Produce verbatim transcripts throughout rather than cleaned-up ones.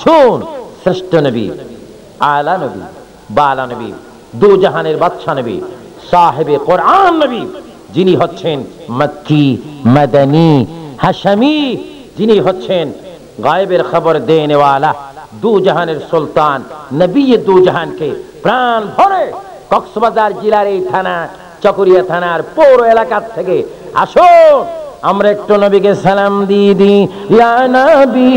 শুন, শ্রেষ্ঠ নবী, আলা নবী, বালা নবী, দু জাহানের বাদশা নবী, সাহেবে কোরআন নবী, যিনি হচ্ছেন মক্কি, মদনী, হাশমি, যিনি হচ্ছেন গায়েবের খবর দেনেওয়ালা, দু জাহানের সুলতান, নবী দু জাহানকে প্রাণ ভরে কক্সবাজার জেলার এই থানা, চকরিয়া থানার পৌর এলাকা থেকে আসুন আমরা একটু নবীকে সালাম দিয়ে দিই। ইয়া নবী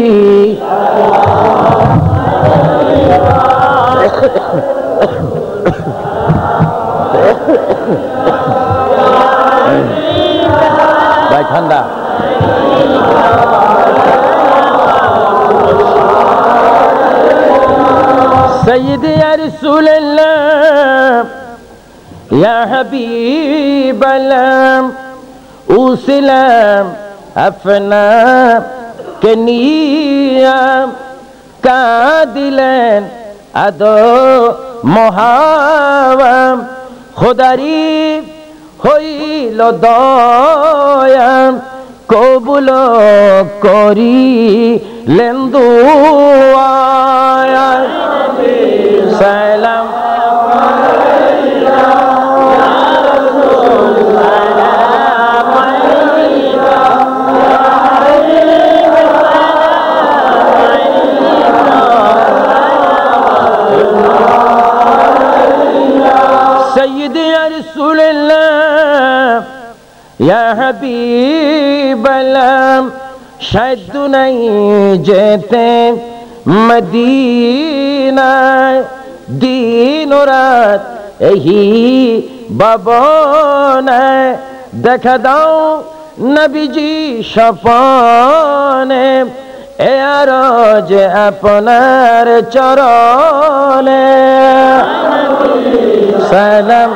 ভাই ঠান্ডা। سيدي يا رسول الله يا حبيب الله وسلام أفنا كنيا كادلين أدو محاوام خداري হইল দয়া কবুল করিলেন দুআ সালাম سيدي يا رسول الله يا حبيب الله شاید نہیں যেতে মদিনা দিন রাত এই ভবনে দেখা দাও নবীজি স্বপনে এ আরজ আপনার চরণে সালাম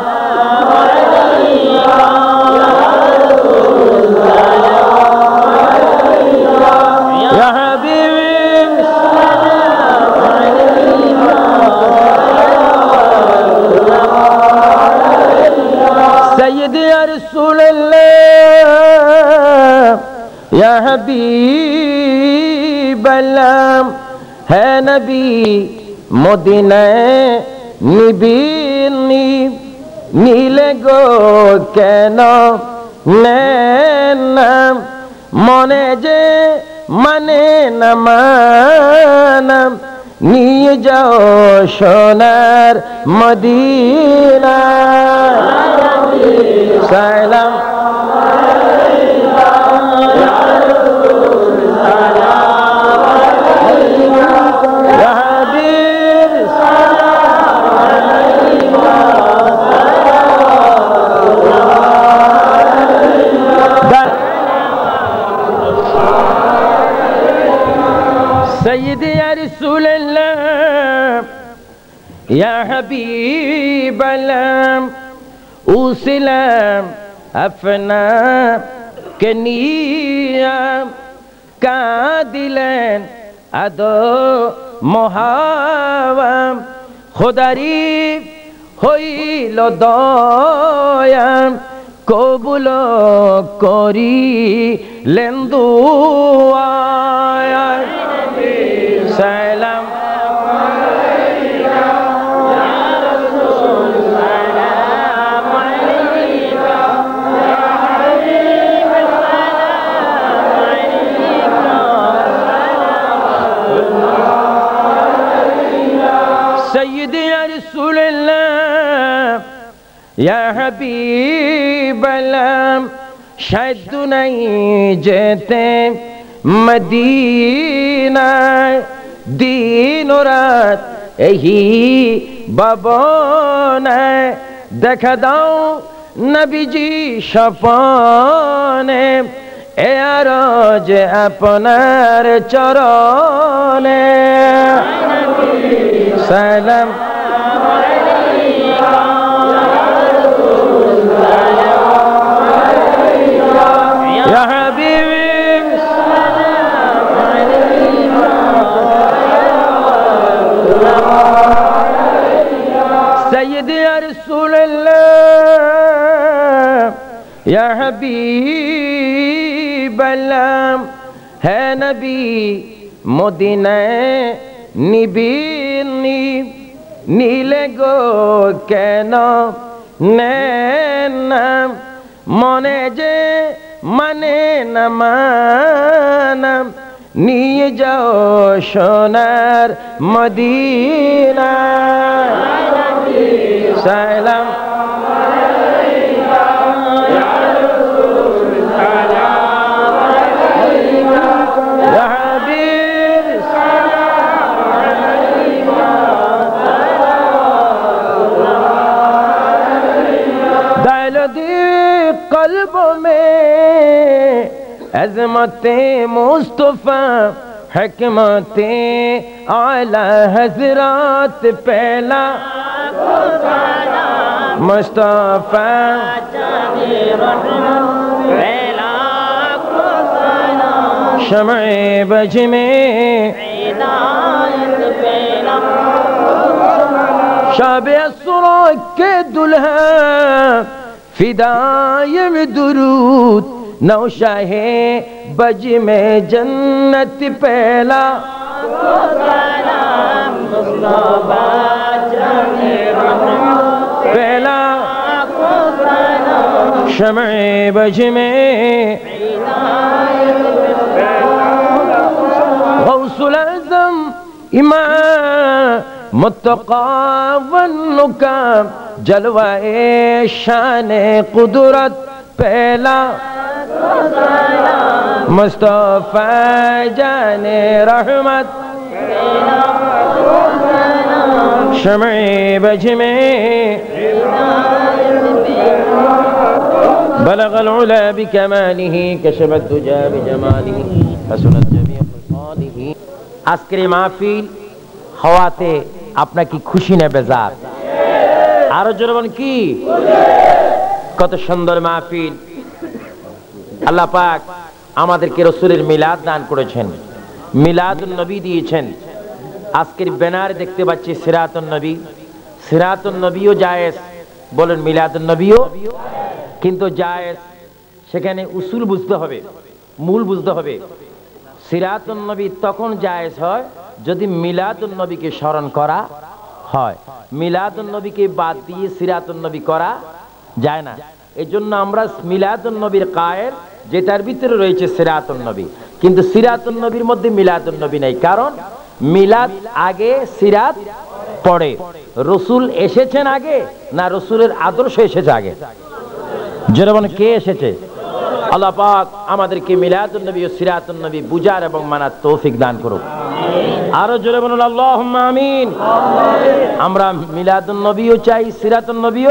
يا حبيبي سيدي يا رسول الله يا حبيب الله ہے نبی مدینہ নিবিনি নীলে গো কেন নেনা মনে যে মানে না মানা নিয়ে যাও সোনার মদিনা সালাম سيدي يا رسول الله يا حبيب الله وسلام أفنا كنيا كادلين أدو محاوام خداري হইল দয়া কবুল করিলেন দুআ সালাম سيدي يا رسول الله يا حبيب الله شاید نہیں যেতে মদিনা দিন রাত এই ভবনে দেখা দাও নবীজি স্বপনে এ আরজ আপনার চরণে সালাম يا حبيبي سيدي يا رسول الله يا حبيب الله ہے نبی مدینہ নিবিনি নীলে গো কেন নেন না মনে যে মানে না মানা নিয়ে যাও সোনার মদিনা সালাম कल्ब में अज़मते मुस्तफ़ा हिकमते आला हज़रात पहला मुस्तफ़ा शम्ए बज में शाबे असरा के दुल्हा फिदाए में दुरूद नौशाहे बज में जन्नत पहला पहला शम्ए बज में गौसुल आज़म इमाम मुत्तक़ा वन्नुका जलवाए शान कुदरत पहला मुस्तफ़ा जाने रहमत शम्ए बज में बलगल उला बिकमालिही कशफत दुजा बिजमालिही हसनत जमीअ ख़िसालिही। আজকের এই মাহফিল হওয়াতে আপনার কি খুশি না বেজার? আরো জোরে বলেন কি? কত সুন্দর মাহফিল। আল্লাহ পাক আমাদেরকে রাসূলের মিলাদ দান করেছেন, মিলাদুন নবী দিয়েছেন। আজকের ব্যানারে দেখতে পাচ্ছি সিরাতুন নবী, সিরাতুন নবীও জায়েজ, বলেন মিলাদুন নবীও কিন্তু জায়েজ। সেখানে উসুল বুঝতে হবে, মূল বুঝতে হবে। সিরাতুন নবী তখন জায়েজ হয় যদি মিলাদুন নবীকে স্মরণ করা হয়, মিলাদুন নবীকে বাদ দিয়ে সিরাতুন নবী করা যায় না। এজন্য আমরা মিলাদুন নবীর কায়েল, যেটার ভিতরে রয়েছে সিরাতুন নবী, কিন্তু সিরাতুন নবীর মধ্যে মিলাদুন নবী নাই। কারণ মিলাদ আগে, সিরাত পরে। রসুল এসেছেন আগে না রসুলের আদর্শ এসেছে আগে? যেরকম কে এসেছে? আল্লাহ পাক আমাদেরকে মিলাদুন নবী ও সিরাতুন নবী বুঝার এবং মানার তৌফিক দান করুক। আরো জোরে বলুন আল্লাহুম্মা আমিন। আমরা মিলাদুন নবীও চাই, সিরাতুন নবীও।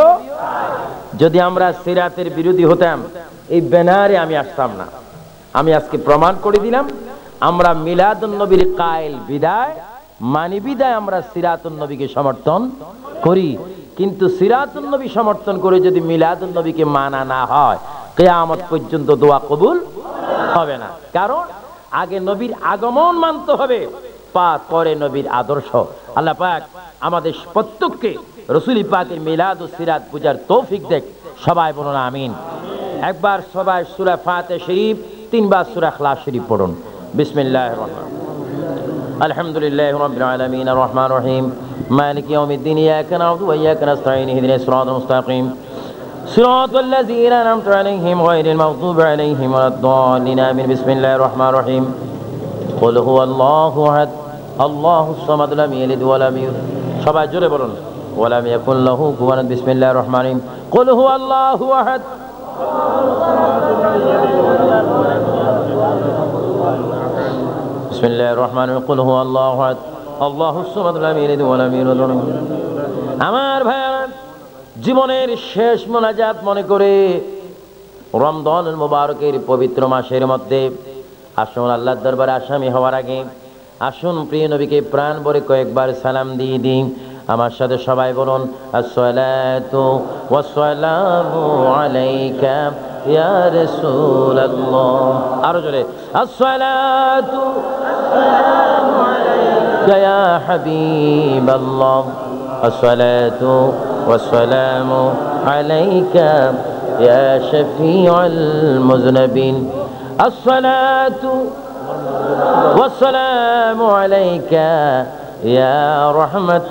যদি আমরা সিরাতের বিরোধী হতাম এই ব্যানারে আমি আসতাম না। আমি আজকে প্রমাণ করে দিলাম আমরা মিলাদুন নবীর কায়েল বিদায় মানি বিদায় আমরা সিরাতুন নবীকে সমর্থন করি। কিন্তু সিরাতুন নবী সমর্থন করে যদি মিলাদুন নবীকে মানা না হয় কিয়ামত পর্যন্ত দোয়া কবুল হবে না। কারণ আগে নবীর আগমন মানতে হবে, পরে নবীর আদর্শ। আল্লাহ পাক আমাদের প্রত্যেককে রাসূল পাকের মিলাদ ও সিরাত পূজার তৌফিক দেখ। সবাই বলুন আমিন। একবার সবাই সূরা ফাতিহা শরীফ, তিনবার সূরা ইখলাস শরীফ পড়ুন। বিসমিল্লাহির রহমানির রহিম। আলহামদুলিল্লাহি রাব্বিল আলামিন আর রহমানির রহিম মালিকি ইয়াউমিদ্দিন ইয়াকা না'বুদু ওয়া ইয়াকা নাস্তাঈন ইহদিনাস সিরাতাল মুস্তাকিম সিরাতাল লাযীনা আন'আমতা আলাইহিম গায়রিল মাগদুবি আলাইহিম ওয়ালাদ-দাল্লিন আমিন। বিসমিল্লাহির রহমানির রহিম। কুল হুয়াল্লাহু আহাদ আল্লাহুস সামাদ লাম ইয়ালিদ ওয়া লাম ইউলাদ। সবাই জোরে বলুন ওয়া লাম ইয়াকুল লাহু কুফুওয়ান আহাদ। বিসমিল্লাহির রহমানির রহিম। কুল হুয়াল্লাহু আহাদ বিসমিল্লাহির রহমানির রহিম। কুল হুয়াল্লাহু আহাদ আল্লাহুস সামাদ লাম ইয়ালিদ ওয়া লাম ইউলাদ ওয়া লাম ইউলাদ। আমার ভাইরা, জীবনের শেষ মোনাজাত মনে করে রমজানুল মুবারকের পবিত্র মাসের মধ্যে আসুন আল্লাহর দরবারে আসামি হওয়ার আগে আসুন প্রিয় নবীকে প্রাণ ভরে কয়েকবার সালাম দিয়ে দিন। আমার সাথে সবাই বলুন আসসালাতু ওয়াসসালামু আলাইকা ইয়া রাসূলুল্লাহ। আরো জোরে আসসালাতু ওয়াসসালামু আলাইকা ইয়া হাবিবাল্লাহ। আসসালাতু ওয়াসসালামু আলাইকা ইয়া শাফিউল মুযনিবিন। আসসালাতু والسلام عليك يا رحمة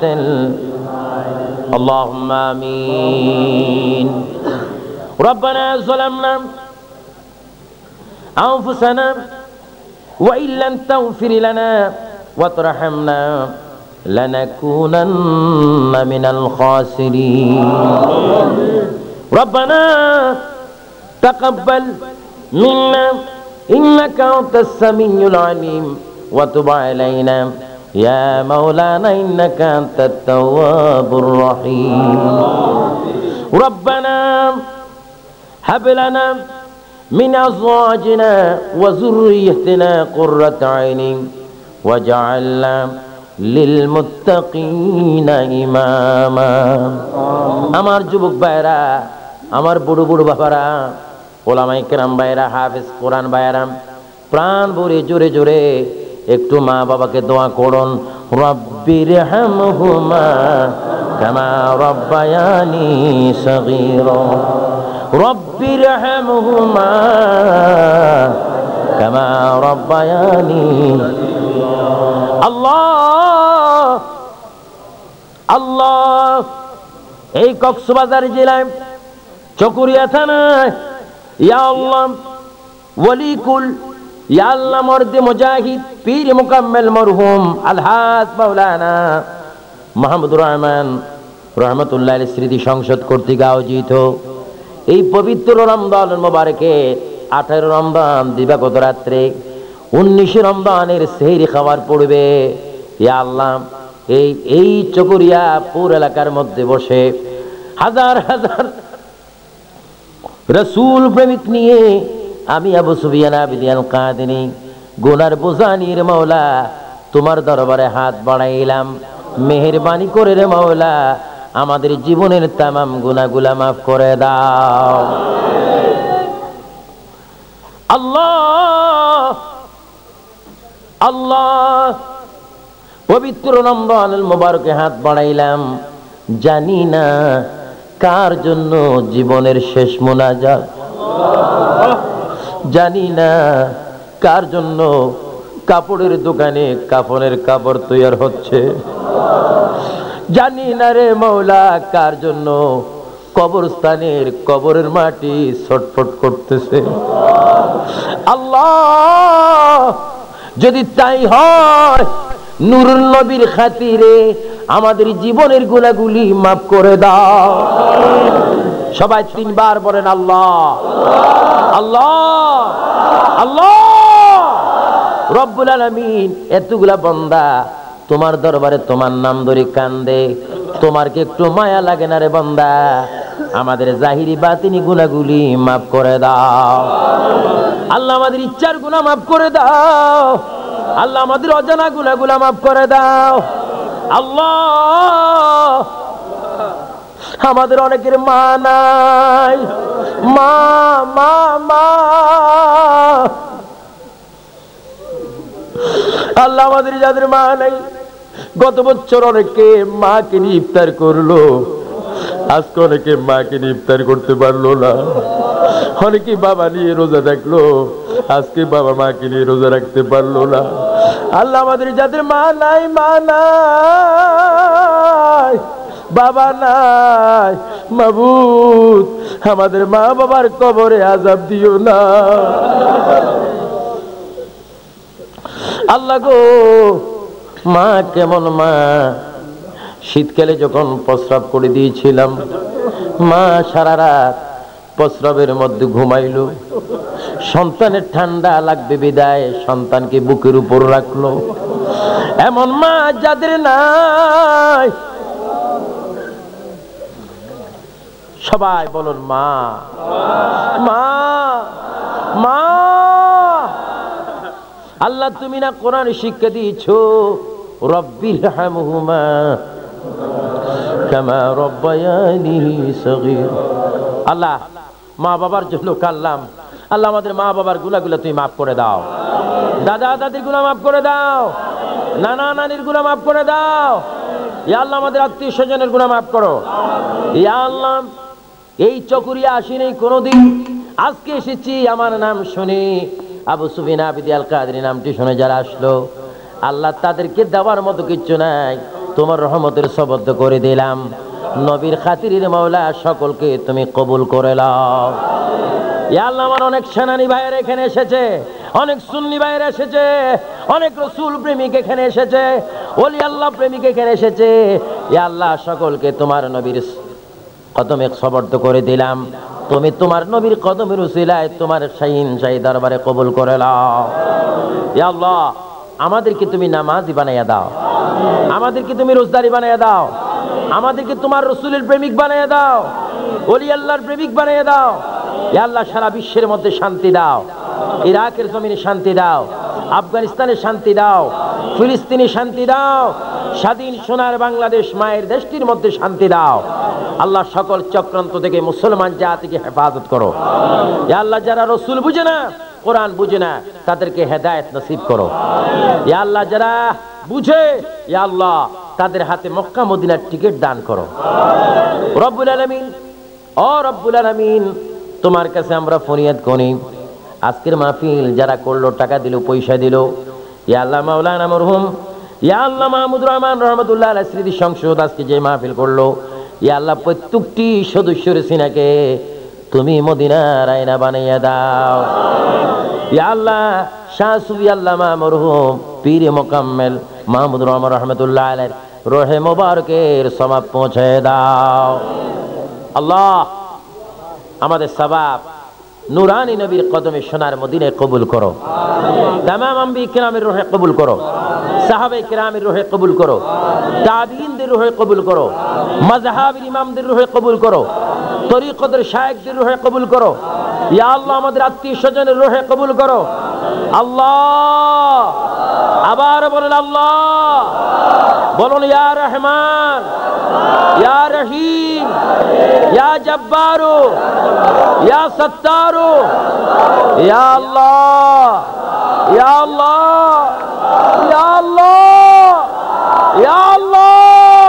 اللهم آمين ربنا ظلمنا أنفسنا وإن لم تغفر لنا وترحمنا لنكونن من الخاسرين ربنا تقبل منا إنك أنت السميع العليم وتب علينا يا مولانا إنك أنت التواب الرحيم ربنا هب لنا من أزواجنا وذريتنا قرة عين واجعلنا للمتقين إماما আমার যুবক ভাইরা আমার বুড়ো বুড়ো বাবারা ওলামায়ে কেরাম ভাইরা হাফেজ কোরআন ভাইরা প্রাণ ভরে জোরে জোরে একটু মা বাবাকে দোয়া করুন রব্বিরহামহুমা কামা রব্বায়ানি সগীরা রব্বিরহামহুমা কামা রব্বায়ানি আল্লাহ আল্লাহ এই কক্সবাজার জেলায় চকুরিয়া থানায় ইয়া আল্লাহ ওয়ালিকুল ইয়া আল্লাহ মর্দে মুজাহিদ পীর মুকাম্মেল মরহুম আলহাজ মাওলানা মাহমুদুর রহমান রহমতুল্লাহ আলাইহির স্মৃতি সংসদ কর্তৃক আয়োজিত এই পবিত্র রমজান মোবারকে আঠারো রমজান দিবাগত রাত্রে উনিশে রমজানের সেহরি খাবার পড়বে ইয়া আল্লাহ এই এই চকুরিয়া পুর এলাকার মধ্যে বসে হাজার হাজার রাসূল প্রেমিক নিয়ে আমি আবু সুফিয়ান আবিদিয়ান কাদিনী গুনার বোঝা নিয়ে রে মাওলা তোমার দরবারে হাত বাড়াইলাম মেহেরবানি করে রে মাওলা আমাদের জীবনের তামাম গুনাহগুলা মাফ করে দাও আল্লাহ আল্লাহ পবিত্র রমজানুল মুবারকে হাত বাড়াইলাম জানি না কার জন্য জীবনের শেষ মুনাজাত জানি না কার জন্য কাপড়ের দোকানে কাফনের কাপড় তৈয়ার হচ্ছে জানি না রে মাওলা কার জন্য কবরস্থানের কবরের মাটি ছটফট করতেছে আল্লাহ যদি তাই হয় নূরুন নবীর খাতিরে আমাদের জীবনের গুনাহগুলি মাফ করে দাও সবাই তিনবার বলেন আল্লাহ আল্লাহ আল্লাহ রব্বুল আলামিন এতগুলা বান্দা তোমার দরবারে তোমার নাম ধরে কান্দে তোমার কি একটু মায়া লাগে না রে বান্দা আমাদের জাহিরি বাতিনি গুনাহগুলি মাফ করে দাও আল্লাহ আমাদের ইচ্ছার গুনাহ মাফ করে দাও আল্লাহ আমাদের অজানা গুনাহগুলো মাফ করে দাও আল্লাহ আমাদের অনেকের মা নাই মা মা মা আল্লাহ আমাদের যাদের মা নাই গত বছর অনেকে মাকে নিয়ে ইফতার করলো আজকে অনেকে মাকে নিয়ে ইফতার করতে পারলো না অনেকে বাবা নিয়ে রোজা রাখলো আজকে বাবা মাকে নিয়ে রোজা রাখতে পারলো না আল্লাহ আমাদের যাদের মা নাই মা নাই বাবা নাই মাবুদ আমাদের মা বাবার কবরে আযাব দিও না আল্লাহ গো মা কেমন মা শীতকালে যখন প্রস্রাব করে দিয়েছিলাম মা সারা রাত প্রস্রাবের মধ্যে ঘুমাইলো সন্তানের ঠান্ডা লাগবে বিদায় সন্তানকে বুকের উপর রাখলো এমন মা যাদের নাই সবাই বলুন মা মা মা আল্লাহ তুমি না কোরআন শিক্ষা দিয়েছো রব্বিরহামহুমা কামা রব্বায়ানি সগীর আল্লাহ মা বাবার জন্য কাল্লাম আল্লাহ আমাদের মা বাবার গুনাহগুলো তুমি মাফ করে দাও দাদা দাদির গুনাহ মাফ করে দাও নানা নানির গুনাহ মাফ করে দাও ইয়া আল্লাহ আমাদের আত্মীয় স্বজনের গুনাহ মাফ করো ইয়া আল্লাহ এই চকুরিয়া আসিনি কোনোদিন আজকে এসেছি আমার নাম শুনে আবু সুফিয়ান আবিদি আল কাদরি নামটি শুনে যারা আসলো আল্লাহ তাদেরকে দেওয়ার মতো কিচ্ছু নাই, তোমার রহমতের সবদ্ধ করে দিলাম। নবীর খাতিরের মাওলা সকলকে তুমি কবুল করে নাও। ইয়া আল্লাহ, আমার অনেক সেনানী ভাইয়েরা এখানে এসেছে, অনেক সুন্নি ভাইয়েরা এসেছে, অনেক রসুল প্রেমিক এখানে এসেছে, ওলি আল্লাহ প্রেমিক এখানে এসেছে। ইয়া আল্লাহ, সকলকে তোমার নবীর কদমে সবর্দ করে দিলাম। তুমি তোমার নবীর কদমের উসিলায় তোমার শাহীন শাহী দরবারে কবুল করে নাও। ইয়া আল্লাহ, আমাদেরকে তুমি নামাজি বানাইয়া দাও, আমাদেরকে তুমি রোজদারি বানাইয়া দাও, আমাদেরকে তোমার রসুলের প্রেমিক বানাইয়া দাও, ওলি আল্লাহর প্রেমিক বানাইয়া দাও। ইয়া আল্লাহ, সারা বিশ্বের মধ্যে শান্তি দাও, ইরাকের জমিনে শান্তি দাও, আফগানিস্তানে শান্তি দাও, ফিলিস্তিনে শান্তি দাও, স্বাধীন সোনার বাংলাদেশ মায়ের দেশটির মধ্যে শান্তি দাও। আল্লাহ, সকল চক্রান্ত থেকে মুসলমান জাতিকে হেফাজত করো। ইয়া আল্লাহ, যারা রসুল বুঝে না, কোরআন বুঝে না, তাদেরকে হেদায়েত নসিব করো। ইয়া আল্লাহ, যারা বুঝে, ইয়া আল্লাহ, তাদের হাতে মক্কা মদিনার টিকিট দান করো। রব্বুল আলামিন, ও রব্বুল আলামিন, তোমার কাছে আমরা ফরিয়াদ করি, আজকের মাহফিল যারা করলো, টাকা দিল, পয়সা দিল, ইয়া আল্লাহ মাওলানা মরহুম ইয়া আল্লাহ মাহমুদুর রহমান রহমতুল্লাহ আলাইহি স্মৃতি সংসদ আজকে যে মাহফিল করলো, ইয়া আল্লাহ, প্রত্যেকটি সদস্যের সিনাকে তুমি মদিনার আয়না বানাইয়া দাও। ইয়া আল্লাহ, শাহ সুফি আল্লামা মরহুম পীর মোকাম্মেল মাহমুদুর রহমান রহমতুল্লাহ আলাইহি রহে মোবারকের সওয়াব পৌঁছে দাও। আল্লাহ, আমাদের সওয়াব নুরানি নবীর কদমে সোনার মদিনায় কবুল করো। তামাম আম্বিয়া কিরামের রূহে কবুল করো, সাহাবায়ে কিরামের রূহে কবুল করো, তাবিঈনদের রূহে কবুল করো, মাযহাবের ইমামদের রূহে কবুল করো, তরিকতের শায়েখদের রূহে কবুল করো। ইয়া আল্লাহ, আমাদের আত্মীয় স্বজনের রূহে কবুল করো। আল্লাহ, আবার বলেন আল্লাহ, বলুন ইয়া রহমান, ইয়া রহিম, ইয়া জব্বারু, ইয়া সত্তারু, ইয়া আল্লাহ, ইয়া আল্লাহ, ইয়া আল্লাহ, ইয়া আল্লাহ।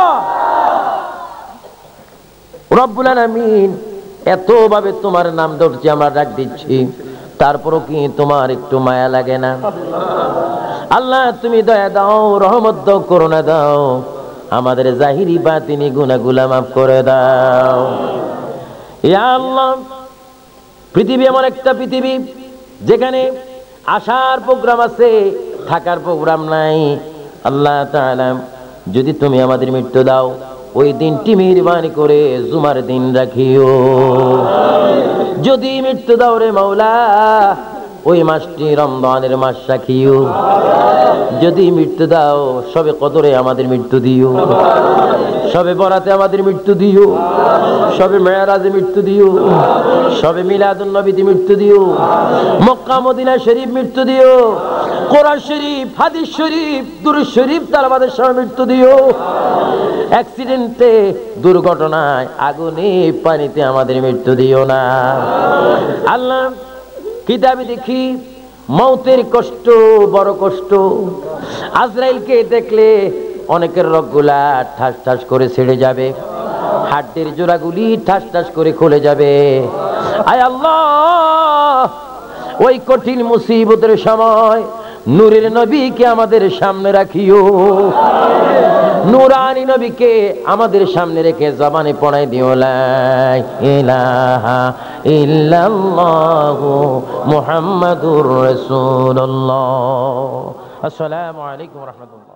রব্বুল আলামিন, এত ভাবে তোমার নাম ধরছি, আমরা ডাক দিচ্ছি, তারপরও কি তোমার একটু মায়া লাগে না? আল্লাহ, তুমি দয়া দাও, রহমত দাও, করুণা দাও, আমাদের জাহিরি বাতিনি গুনাহগুলো মাফ করে দাও। ইয়া আল্লাহ, পৃথিবী এমন একটা পৃথিবী যেখানে আসার প্রোগ্রাম আছে, থাকার প্রোগ্রাম নাই। আল্লাহ তাআলা, যদি তুমি আমাদের মৃত্যু দাও, ওই দিনটি মেহেরবানি করে জুমার দিন রাখিও। যদি মৃত্যু দাও রে মাওলা, ওই মাসটি রমজানের মাস রাখিও। যদি মৃত্যু দাও, সবে কদরে আমাদের মৃত্যু দিও, সবে বরাতে আমাদের মৃত্যু দিও, সবে মেরাজে মৃত্যু দিও, সবে মিলাদুন নবীতে মৃত্যু দিও, মক্কা মদিনা শরীফ মৃত্যু দিও, কোরআন শরীফ, হাদিস শরীফ, দুরূদ শরীফ তালাওয়াতের সময় মৃত্যু দিও। অ্যাক্সিডেন্টে, দুর্ঘটনায়, আগুনে, পানিতে আমাদের মৃত্যু দিও না। আল্লাহ, কিতাবে দেখি মৌতের কষ্ট বড় কষ্ট। আজরাইলকে দেখলে অনেকের রগগুলা ঠাস ঠাস করে ছেড়ে যাবে, হাড়ের জোড়াগুলি ঠাস ঠাস করে খুলে যাবে। আয় আল্লাহ, ওই কঠিন মুসিবতের সময় নূরের নবীকে আমাদের সামনে রাখিও, নুরানি নবীকে আমাদের সামনে রেখে জবানে পড়াই দিও, লা ইলাহা ইল্লাল্লাহু মুহাম্মাদুর রাসূলুল্লাহ। আসসালামু আলাইকুম ওয়া রাহমাতুল্লাহ।